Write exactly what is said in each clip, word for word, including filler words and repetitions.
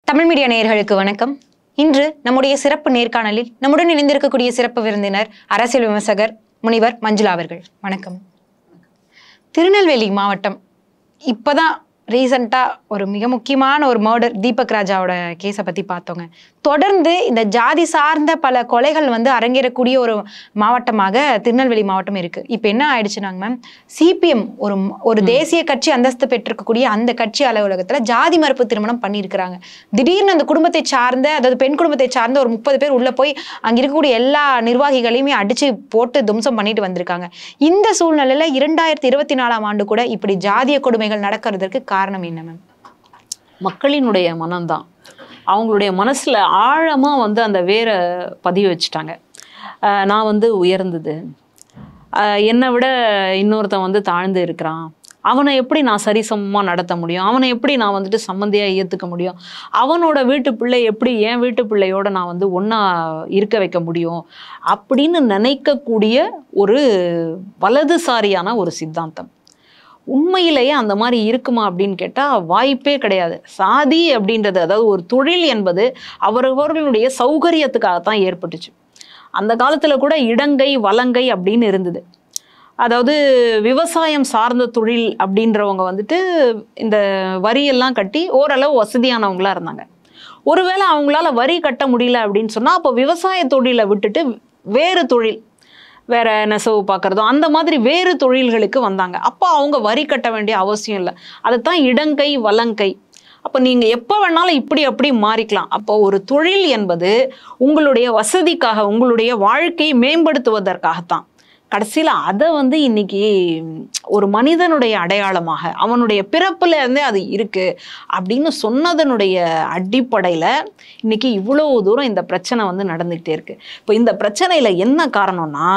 Tamil media நேயர்களுக்கு வணக்கம். இன்று நம்முடைய சிறப்பு நேர்காணலில் நம்முடன் இணைந்திருக்கக்கூடிய சிறப்பு விருந்தினர் அரசியல் விமர்சகர் முனிவர் மஞ்சுளா அவர்கள். வணக்கம். திருநெல்வேலி மாவட்டம் இப்பதான் ரீசெண்டா ஒரு மிக முக்கியமான ஒரு மர்டர் தீபக் ராஜாவோட கேஸை பத்தி பார்த்தோங்க. தொடர்ந்து இந்த ஜாதி சார்ந்த பல கொலைகள் வந்து அரங்கேறக்கூடிய ஒரு மாவட்டமாக திருநெல்வேலி மாவட்டம் இருக்கு. இப்போ என்ன ஆயிடுச்சுனாங்க மேம், சிபிஎம் ஒரு ஒரு தேசிய கட்சி அந்தஸ்து பெற்றிருக்கக்கூடிய அந்த கட்சி அலுவலகத்துல ஜாதி மறுப்பு திருமணம் பண்ணியிருக்கிறாங்க. திடீர்னு அந்த குடும்பத்தை சார்ந்த, அதாவது பெண் குடும்பத்தை சார்ந்த ஒரு முப்பது பேர் உள்ள போய் அங்க இருக்கக்கூடிய எல்லா நிர்வாகிகளையுமே அடிச்சு போட்டு தும்சம் பண்ணிட்டு வந்திருக்காங்க. இந்த சூழ்நிலையில இரண்டாயிரத்தி இருபத்தி நாலாம் ஆண்டு கூட இப்படி ஜாதிய கொடுமைகள் நடக்கிறதுக்கு காரணம் என்ன மேம்? மக்களினுடைய மனம்தான். அவங்களுடைய மனசுல ஆழமா வந்து அந்த வேரை பதிவு வச்சுட்டாங்க. நான் வந்து உயர்ந்தது, என்னை விட இன்னொருத்தன் வந்து தாழ்ந்து இருக்கிறான், அவனை எப்படி நான் சரிசமமா நடத்த முடியும், அவனை எப்படி நான் வந்துட்டு சம்மந்தியா ஏத்துக்க முடியும், அவனோட வீட்டு பிள்ளை எப்படி என் வீட்டு பிள்ளையோட நான் வந்து ஒன்னா இருக்க வைக்க முடியும் அப்படின்னு நினைக்கக்கூடிய ஒரு வலதுசாரியான ஒரு சித்தாந்தம். உண்மையிலேயே அந்த மாதிரி இருக்குமா அப்படின்னு கேட்டால் வாய்ப்பே கிடையாது. சாதி அப்படின்றது, அதாவது ஒரு தொழில் என்பது அவரவர்களுடைய சௌகரியத்துக்காகத்தான் ஏற்பட்டுச்சு. அந்த காலத்தில் கூட இடங்கை வலங்கை அப்படின்னு இருந்தது. அதாவது விவசாயம் சார்ந்த தொழில் அப்படின்றவங்க வந்துட்டு இந்த வரியெல்லாம் கட்டி ஓரளவு வசதியானவங்களா இருந்தாங்க. ஒருவேளை அவங்களால வரி கட்ட முடியல அப்படின்னு சொன்னால் அப்போ விவசாய தொழிலை விட்டுட்டு வேறு தொழில், வேற நெசவு பார்க்குறதோ அந்த மாதிரி வேறு தொழில்களுக்கு வந்தாங்க. அப்போ அவங்க வரி கட்ட வேண்டிய அவசியம் இல்லை. அதுதான் இடங்கை வலங்கை. அப்போ நீங்கள் எப்போ வேணாலும் இப்படி அப்படி மாறிக்கலாம். அப்போ ஒரு தொழில் என்பது உங்களுடைய வசதிக்காக, உங்களுடைய வாழ்க்கையை மேம்படுத்துவதற்காகத்தான். கடைசியில் அதை வந்து இன்னைக்கு ஒரு மனிதனுடைய அடையாளமாக, அவனுடைய பிறப்புல இருந்தே அது இருக்கு அப்படின்னு சொன்னதனுடைய அடிப்படையில் இன்னைக்கு இவ்வளோ தூரம் இந்த பிரச்சனை வந்து நடந்துகிட்டே இருக்கு. இப்போ இந்த பிரச்சனையில என்ன காரணம்னா,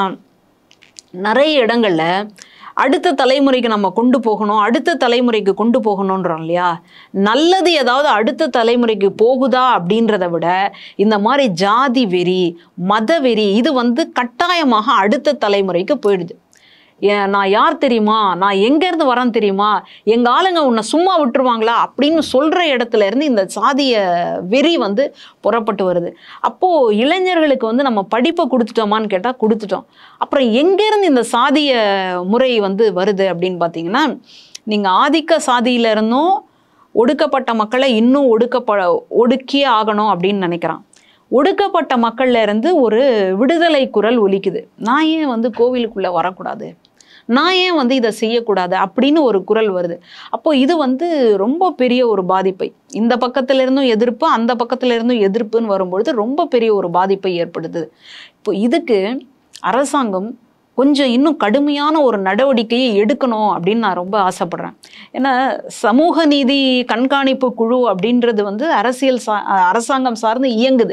நிறைய இடங்கள்ல அடுத்த தலைமுறைக்கு நம்ம கொண்டு போகணும், அடுத்த தலைமுறைக்கு கொண்டு போகணுன்றோம் இல்லையா? நல்லது ஏதாவது அடுத்த தலைமுறைக்கு போகுதா அப்படின்றத விட இந்த மாதிரி ஜாதி வெறி, மத வெறி இது வந்து கட்டாயமாக அடுத்த தலைமுறைக்கு போயிடுது. ஏன் நான் யார் தெரியுமா, நான் எங்கேருந்து வரேன் தெரியுமா, எங்கள் ஆளுங்க உன்னை சும்மா விட்டுருவாங்களா அப்படின்னு சொல்கிற இடத்துல இருந்து இந்த சாதிய வெறி வந்து புறப்பட்டு வருது. அப்போது இளைஞர்களுக்கு வந்து நம்ம படிப்பை கொடுத்துட்டோமான்னு கேட்டால் கொடுத்துட்டோம். அப்புறம் எங்கேருந்து இந்த சாதிய முறை வந்து வருது அப்படின்னு பார்த்தீங்கன்னா, நீங்கள் ஆதிக்க சாதியிலிருந்தும் ஒடுக்கப்பட்ட மக்களை இன்னும் ஒடுக்கப்ப ஒடுக்கியே ஆகணும் அப்படின்னு நினைக்கிறான். ஒடுக்கப்பட்ட மக்கள்ல இருந்து ஒரு விடுதலை குரல் ஒலிக்குது. நான் ஏன் வந்து கோவிலுக்குள்ளே வரக்கூடாது, நான் ஏன் வந்து இதை செய்யக்கூடாது அப்படின்னு ஒரு குரல் வருது. அப்போ இது வந்து ரொம்ப பெரிய ஒரு பாதிப்பை, இந்த பக்கத்துல இருந்தும் எதிர்ப்பு அந்த பக்கத்துல இருந்தும் எதிர்ப்புன்னு வரும்பொழுது ரொம்ப பெரிய ஒரு பாதிப்பை ஏற்படுத்துது. இப்போ இதுக்கு அரசாங்கம் கொஞ்சம் இன்னும் கடுமையான ஒரு நடவடிக்கையை எடுக்கணும் அப்படின்னு நான் ரொம்ப ஆசைப்படுறேன். ஏன்னா சமூக நீதி கண்காணிப்பு குழு அப்படின்றது வந்து அரசியல் சா அரசாங்கம் சார்ந்து இயங்குது.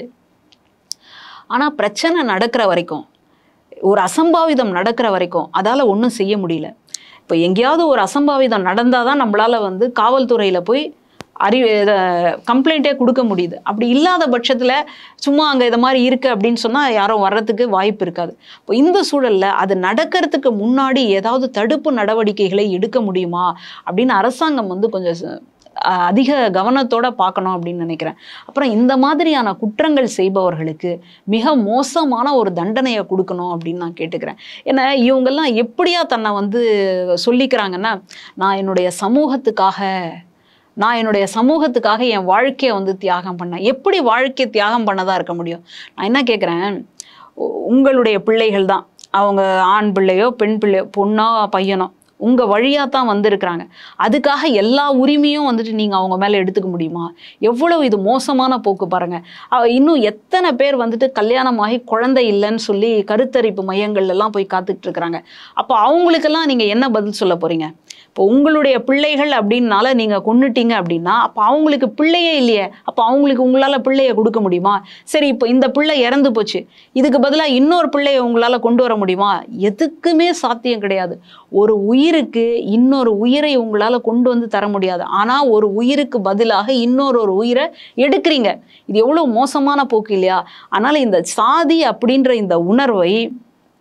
ஆனால் பிரச்சனை நடக்கிற வரைக்கும், ஒரு அசம்பாவிதம் நடக்கிற வரைக்கும் அதால் ஒன்றும் செய்ய முடியல. இப்போ எங்கேயாவது ஒரு அசம்பாவிதம் நடந்தால் தான் நம்மளால் வந்து காவல்துறையில் போய் அறி கம்ப்ளைண்ட்டே கொடுக்க முடியுது. அப்படி இல்லாத பட்சத்தில் சும்மா அங்கே இதை மாதிரி இருக்குது அப்படின்னு சொன்னால் யாரும் வர்றதுக்கு வாய்ப்பு இருக்காது. இப்போ இந்த சூழலில் அது நடக்கிறதுக்கு முன்னாடி ஏதாவது தடுப்பு நடவடிக்கைகளை எடுக்க முடியுமா அப்படின்னு அரசாங்கம் வந்து கொஞ்சம் அதிக கவனத்தோட பார்க்கணும் அப்படின்னு நினைக்கிறேன். அப்புறம் இந்த மாதிரியான குற்றங்கள் செய்பவர்களுக்கு மிக மோசமான ஒரு தண்டனையை கொடுக்கணும் அப்படின்னு நான் கேட்டுக்கிறேன். ஏன்னா இவங்கெல்லாம் எப்படியா தன்னை வந்து சொல்லிக்கிறாங்கன்னா, நான் என்னுடைய சமூகத்துக்காக நான் என்னுடைய சமூகத்துக்காக என் வாழ்க்கையை வந்து தியாகம் பண்ணேன். எப்படி வாழ்க்கையை தியாகம் பண்ணதான் இருக்க முடியும்? நான் என்ன கேட்குறேன், உங்களுடைய பிள்ளைகள் தான், அவங்க ஆண் பிள்ளையோ பெண் பிள்ளையோ பொண்ணோ பையனோ உங்கள் வழியாக தான் வந்திருக்கிறாங்க. அதுக்காக எல்லா உரிமையும் வந்துட்டு நீங்கள் அவங்க மேலே எடுத்துக்க முடியுமா? எவ்வளோ இது மோசமான போக்கு பாருங்கள். இன்னும் எத்தனை பேர் வந்துட்டு கல்யாணமாகி குழந்தை இல்லைன்னு சொல்லி கருத்தரிப்பு மையங்கள்லாம் போய் காத்துக்கிட்டு இருக்கிறாங்க. அப்போ அவங்களுக்கெல்லாம் நீங்கள் என்ன பதில் சொல்ல போகிறீங்க? இப்போ உங்களுடைய பிள்ளைகள் அப்படின்னால நீங்கள் கொன்னுட்டீங்க அப்படின்னா அப்போ அவங்களுக்கு பிள்ளையே இல்லையே, அப்போ அவங்களுக்கு உங்களால் பிள்ளையை கொடுக்க முடியுமா? சரி, இப்போ இந்த பிள்ளை இறந்து போச்சு, இதுக்கு பதிலாக இன்னொரு பிள்ளையை உங்களால் கொண்டு வர முடியுமா? எதுக்குமே சாத்தியம் கிடையாது. ஒரு உயிருக்கு இன்னொரு உயிரை உங்களால் கொண்டு வந்து தர முடியாது. ஆனால் ஒரு உயிருக்கு பதிலாக இன்னொரு ஒரு உயிரை எடுக்கிறீங்க. இது எவ்வளோ மோசமான போக்கு இல்லையா? அதனால் இந்த சாதி அப்படின்ற இந்த உணர்வை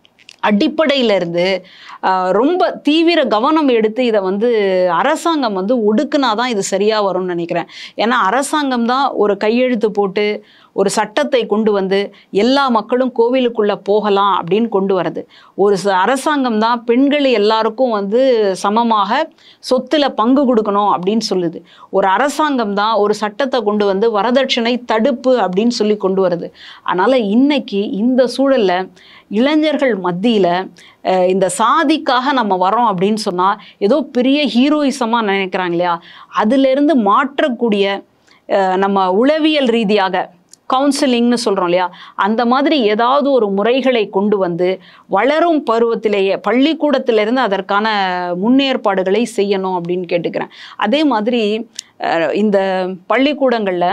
அடிப்படையிலிருந்து ரொம்ப தீவிர கவனம் எடுத்து இதை வந்து அரசாங்கம் வந்து ஒடுக்குனாதான் இது சரியா வரும்னு நினைக்கிறேன். ஏன்னா அரசாங்கம் தான் ஒரு கையெழுத்து போட்டு ஒரு சட்டத்தை கொண்டு வந்து எல்லா மக்களும் கோவிலுக்குள்ள போகலாம் அப்படின்னு கொண்டு வருது. ஒரு அரசாங்கம் தான் பெண்கள் எல்லாருக்கும் வந்து சமமாக சொத்துல பங்கு கொடுக்கணும் அப்படின்னு சொல்லுது. ஒரு அரசாங்கம் தான் ஒரு சட்டத்தை கொண்டு வந்து வரதட்சணை தடுப்பு அப்படின்னு சொல்லி கொண்டு வருது. அதனால இன்னைக்கு இந்த சூழல்ல இளைஞர்கள் மத்தியில இந்த சாதிக்காக நம்ம வரோம் அப்படின்னு சொன்னா ஏதோ பெரிய ஹீரோயிசமா நினைக்கிறாங்க இல்லையா, அதுல இருந்து மாற்றக்கூடிய நம்ம உளவியல் ரீதியாக கவுன்சிலிங்னு சொல்கிறோம் இல்லையா, அந்த மாதிரி ஏதாவது ஒரு முறைகளை கொண்டு வந்து வளரும் பருவத்திலேயே பள்ளிக்கூடத்திலேருந்து அதற்கான முன்னேற்பாடுகளை செய்யணும் அப்படின்னு கேட்டுக்கிறேன். அதே மாதிரி இந்த பள்ளிக்கூடங்களில்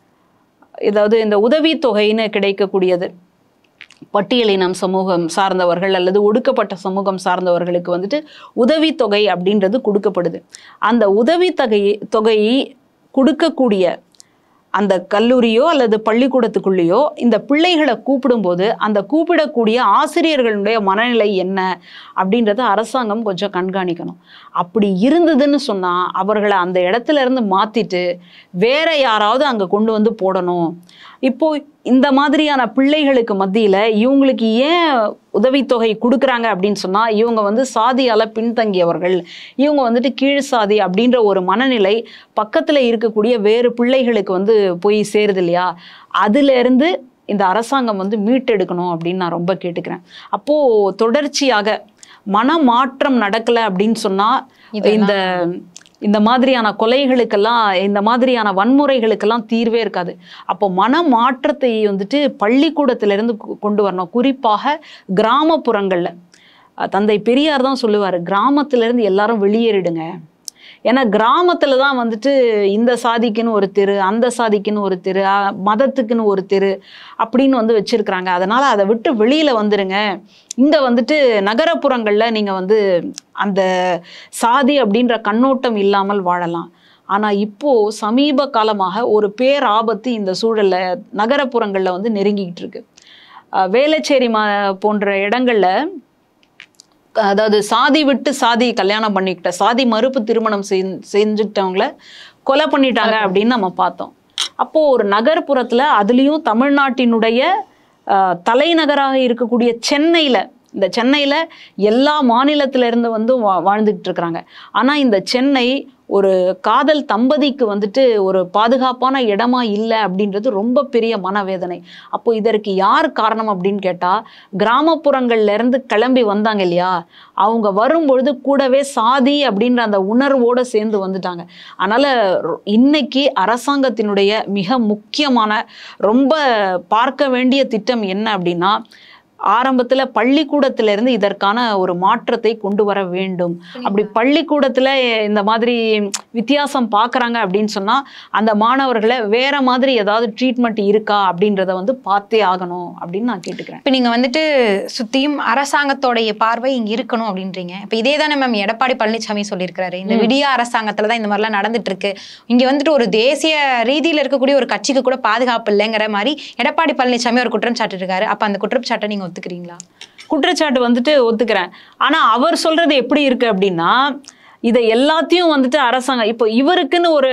ஏதாவது இந்த உதவித்தொகைன்னு கிடைக்கக்கூடியது பட்டியலினம் சமூகம் சார்ந்தவர்கள் அல்லது ஒடுக்கப்பட்ட சமூகம் சார்ந்தவர்களுக்கு வந்துட்டு உதவித்தொகை அப்படின்றது கொடுக்கப்படுது. அந்த உதவித்தொகை தொகையை கொடுக்கக்கூடிய அந்த கல்லூரியோ அல்லது பள்ளிக்கூடத்துக்குள்ளேயோ இந்த பிள்ளைகளை கூப்பிடும்போது அந்த கூப்பிடக்கூடிய ஆசிரியர்களுடைய மனநிலை என்ன அப்படின்றத அரசாங்கம் கொஞ்சம் கண்காணிக்கணும். அப்படி இருந்ததுன்னு சொன்னால் அவர்களை அந்த இடத்துல இருந்து மாற்றிட்டு வேற யாராவது அங்கே கொண்டு வந்து போடணும். இப்போ இந்த மாதிரியான பிள்ளைகளுக்கு மத்தியில் இவங்களுக்கு ஏன் உதவித்தொகை கொடுக்குறாங்க அப்படின்னு சொன்னால் இவங்க வந்து சாதியால் பின்தங்கியவர்கள், இவங்க வந்துட்டு கீழ் சாதி அப்படின்ற ஒரு மனநிலை பக்கத்தில் இருக்கக்கூடிய வேறு பிள்ளைகளுக்கு வந்து போய் சேருது இல்லையா, அதுலேருந்து இந்த அரசாங்கம் வந்து மீட்டெடுக்கணும் அப்படின்னு நான் ரொம்ப கேட்டுக்கிறேன். அப்போது தொடர்ச்சியாக மனமாற்றம் நடக்கலை அப்படின்னு சொன்னால் இந்த இந்த மாதிரியான கொலைகளுக்கெல்லாம் இந்த மாதிரியான வன்முறைகளுக்கெல்லாம் தீர்வே இருக்காது. அப்போ மன மாற்றத்தை வந்துட்டு பள்ளிக்கூடத்திலிருந்து கொண்டு வரணும். குறிப்பாக கிராமப்புறங்கள்ல தந்தை பெரியார் தான் சொல்லுவார், கிராமத்திலேருந்து எல்லாரும் வெளியேறிடுங்க. ஏன்னா கிராமத்துல தான் வந்துட்டு இந்த சாதிக்குன்னு ஒரு தெரு, அந்த சாதிக்குன்னு ஒரு தெரு, மதத்துக்குன்னு ஒரு தெரு அப்படின்னு வந்து வச்சிருக்கிறாங்க. அதனால அதை விட்டு வெளியில வந்துருங்க. இங்க வந்துட்டு நகரப்புறங்கள்ல நீங்க வந்து அந்த சாதி அப்படின்ற கண்ணோட்டம் இல்லாமல் வாழலாம். ஆனா இப்போ சமீப காலமாக ஒரு பேர் ஆபத்து இந்த சூழல்ல நகரப்புறங்கள்ல வந்து நெருங்கிக்கிட்டு இருக்கு. வேளச்சேரி மா போன்ற இடங்கள்ல அதாவது சாதி விட்டு சாதி கல்யாணம் பண்ணிக்கிட்ட சாதி மறுப்பு திருமணம் செஞ்சுட்டவங்கள கொலை பண்ணிட்டாங்க அப்படின்னு நம்ம பார்த்தோம். அப்போ ஒரு நகர்ப்புறத்துல அதுலேயும் தமிழ்நாட்டினுடைய தலைநகராக இருக்கக்கூடிய சென்னையில, இந்த சென்னையில எல்லா மாநிலத்தில இருந்து வந்து வா வாழ்ந்துகிட்டு இருக்கிறாங்க. ஆனா இந்த சென்னை ஒரு காதல் தம்பதிக்கு வந்துட்டு ஒரு பாதுகாப்பான இடமா இல்லை அப்படின்றது ரொம்ப பெரிய மனவேதனை. அப்போ இதற்கு யார் காரணம் அப்படின்னு கேட்டா, கிராமப்புறங்கள்ல இருந்து கிளம்பி வந்தாங்க இல்லையா, அவங்க வரும்பொழுது கூடவே சாதி அப்படின்ற அந்த உணர்வோட சேர்ந்து வந்துட்டாங்க. அதனால இன்னைக்கு அரசாங்கத்தினுடைய மிக முக்கியமான ரொம்ப பார்க்க வேண்டிய திட்டம் என்ன அப்படின்னா, ஆரம்பத்துல பள்ளிக்கூடத்துல இருந்து இதற்கான ஒரு மாற்றத்தை கொண்டு வர வேண்டும். அப்படி பள்ளிக்கூடத்துல இந்த மாதிரி வித்தியாசம் பார்க்கறாங்க அப்படின்னு சொன்னா அந்த மாணவர்களை வேற மாதிரி ஏதாவது ட்ரீட்மெண்ட் இருக்கா அப்படின்றத வந்து பார்த்தே ஆகணும் அப்படின்னு நான் கேட்டுக்கிறேன். இப்போ நீங்க வந்துட்டு சுத்தியும் அரசாங்கத்தோடைய பார்வை இங்க இருக்கணும் அப்படின்றீங்க. இப்போ இதே தானே மேம் எடப்பாடி பழனிசாமி சொல்லியிருக்கிறாரு, இந்த விடியா அரசாங்கத்துல தான் இந்த மாதிரிலாம் நடந்துட்டு இருக்கு, இங்க வந்துட்டு ஒரு தேசிய ரீதியில இருக்கக்கூடிய ஒரு கட்சிக்கு கூட பாதுகாப்பு இல்லைங்கிற மாதிரி எடப்பாடி பழனிசாமி ஒரு குற்றம் சாட்டு இருக்காரு. அப்ப அந்த குற்றச்சாட்டை நீங்க ஒத்துக்கிறீங்களா? குற்றச்சாட்டு வந்துட்டு ஒத்துக்கிறேன். ஆனா அவர் சொல்றது எப்படி இருக்கு அப்படின்னா, இதை எல்லாத்தையும் வந்துட்டு அரசாங்கம் இப்போ இவருக்குன்னு ஒரு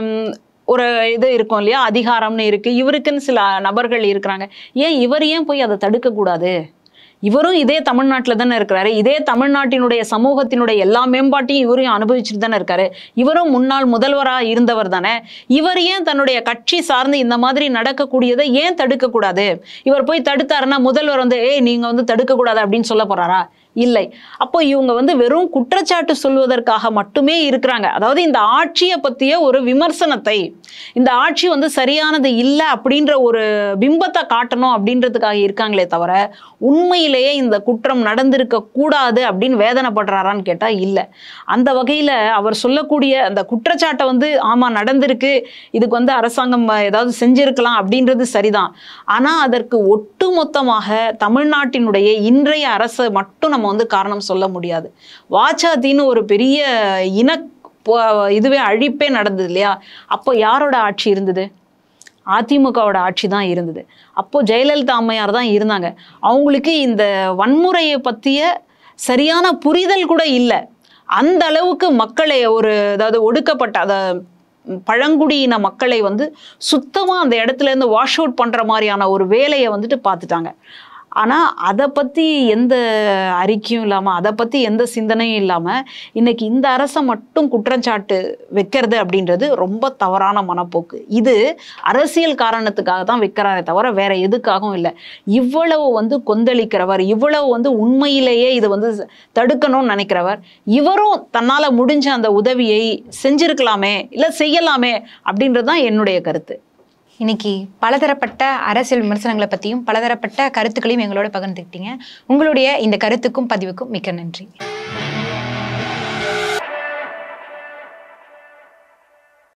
ஒரு இது இருக்கும் இல்லையா, அதிகாரம்னு இருக்கு, இவருக்குன்னு சில நபர்கள் இருக்கிறாங்க. ஏன் இவர் ஏன் போய் அதை தடுக்க கூடாது? இவரும் இதே தமிழ்நாட்டில் தானே இருக்கிறாரு, இதே தமிழ்நாட்டினுடைய சமூகத்தினுடைய எல்லா மேம்பாட்டையும் இவரையும் அனுபவிச்சுட்டு தானே இருக்காரு. இவரும் முன்னாள் முதல்வராக இருந்தவர் தானே. இவர் ஏன் தன்னுடைய கட்சி சார்ந்து இந்த மாதிரி நடக்கக்கூடியதை ஏன் தடுக்க கூடாது? இவர் போய் தடுத்தாருன்னா முதல்வர் வந்து ஏய் நீங்க வந்து தடுக்க கூடாது அப்படின்னு சொல்ல போறாரா? இல்லை. அப்போ இவங்க வந்து வெறும் குற்றச்சாட்டு சொல்வதற்காக மட்டுமே இருக்கிறாங்க. அதாவது இந்த ஆட்சியை பற்றிய ஒரு விமர்சனத்தை, இந்த ஆட்சி வந்து சரியானது இல்லை அப்படின்ற ஒரு பிம்பத்தை காட்டணும் அப்படின்றதுக்காக இருக்காங்களே தவிர உண்மையிலேயே இந்த குற்றம் நடந்திருக்க கூடாது அப்படின்னு வேதனைப்படுறாரான்னு கேட்டால் இல்லை. அந்த வகையில் அவர் சொல்லக்கூடிய அந்த குற்றச்சாட்டை வந்து ஆமாம் நடந்திருக்கு, இதுக்கு வந்து அரசாங்கம் ஏதாவது செஞ்சிருக்கலாம் அப்படின்றது சரிதான். ஆனால் அதற்கு ஒட்டுமொத்தமாக தமிழ்நாட்டினுடைய இன்றைய அரசு மட்டும் நம்ம வந்து காரணம் சொல்ல முடியாது. வாச்சாத்தின்னு ஒரு பெரிய இன இதுவே அழிப்பே நடந்தது இல்லையா, அப்போ யாரோட ஆட்சி இருந்தது? அதிமுகவோட ஆட்சி தான் இருந்தது. அப்போது ஜெயலலிதா அம்மையார் தான் இருந்தாங்க. அவங்களுக்கு இந்த வன்முறையை பற்றிய சரியான புரிதல் கூட இல்லை. அந்த அளவுக்கு மக்களை ஒரு அதாவது ஒடுக்கப்பட்ட அத பழங்குடியின மக்களை வந்து சுத்தமாக அந்த இடத்துல இருந்து வாஷ் அவுட் பண்ணுற மாதிரியான ஒரு வேலையை வந்துட்டு பார்த்துட்டாங்க. ஆனால் அதை பற்றி எந்த அறிக்கையும் இல்லாமல், அதை பற்றி எந்த சிந்தனையும் இல்லாமல் இன்னைக்கு இந்த அரசை மட்டும் குற்றச்சாட்டு வைக்கிறது அப்படின்றது ரொம்ப தவறான மனப்போக்கு. இது அரசியல் காரணத்துக்காக தான் வைக்கிறாரே தவிர வேற எதுக்காகவும் இல்லை. இவ்வளவு வந்து கொந்தளிக்கிறவர், இவ்வளவு வந்து உண்மையிலேயே இது வந்து தடுக்கணும்னு நினைக்கிறவர், இவரும் தன்னால் முடிஞ்ச அந்த உதவியை செஞ்சிருக்கலாமே இல்லை செய்யலாமே அப்படின்றது தான் என்னுடைய கருத்து. இன்னைக்கு பலதரப்பட்ட அரசியல் விமர்சனங்களை பற்றியும் பலதரப்பட்ட கருத்துக்களையும் எங்களோட பகிர்ந்துக்கிட்டீங்க. உங்களுடைய இந்த கருத்துக்கும் பதிவுக்கும் மிக்க நன்றி.